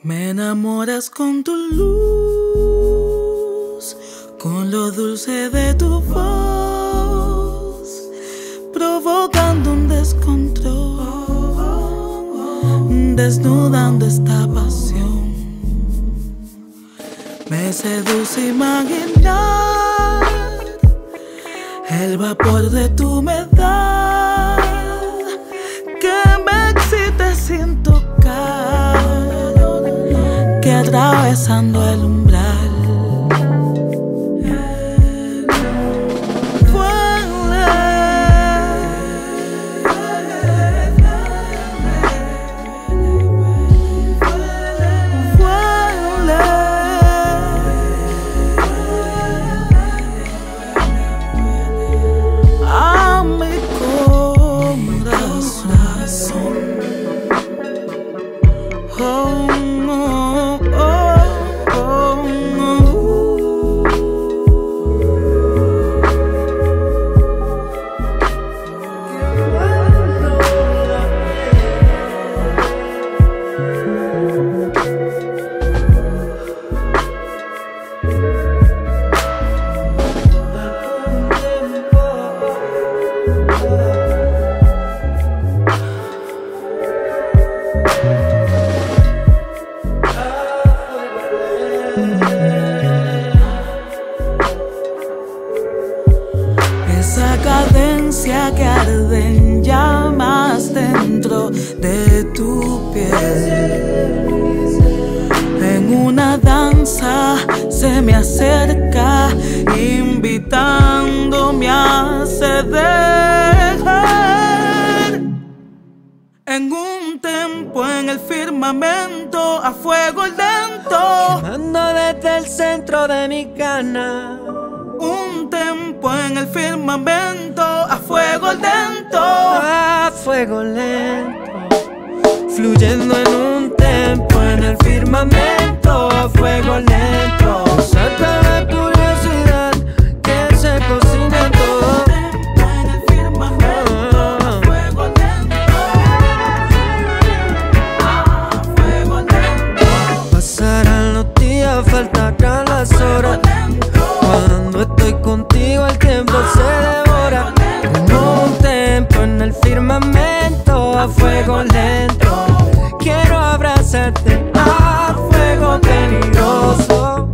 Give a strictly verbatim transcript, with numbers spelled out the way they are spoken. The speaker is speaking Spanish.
Me enamoras con tu luz, con lo dulce de tu voz, provocando un descontrol, desnudando esta pasión. Me seduce imaginar el vapor de tu humedad que me excita sin tocar, que atravesando el umbral esa cadencia que arde en llamas dentro de tu piel. En una danza se me acerca, invitándome a ceder. En un tempo en el firmamento, a fuego lento, quemando desde el centro de mi cana. Un tempo en el firmamento, a fuego lento, a fuego lento, fluyendo en un tempo en el firmamento, a fuego lento. Saca la curiosidad que se cocina en todo. en el firmamento, a fuego lento, a fuego lento. Pasarán los días, faltarán las horas. Cuando estoy contigo el tiempo se devora. Como un tempo en el firmamento, a fuego lento. Quiero abrazarte a fuego peligroso.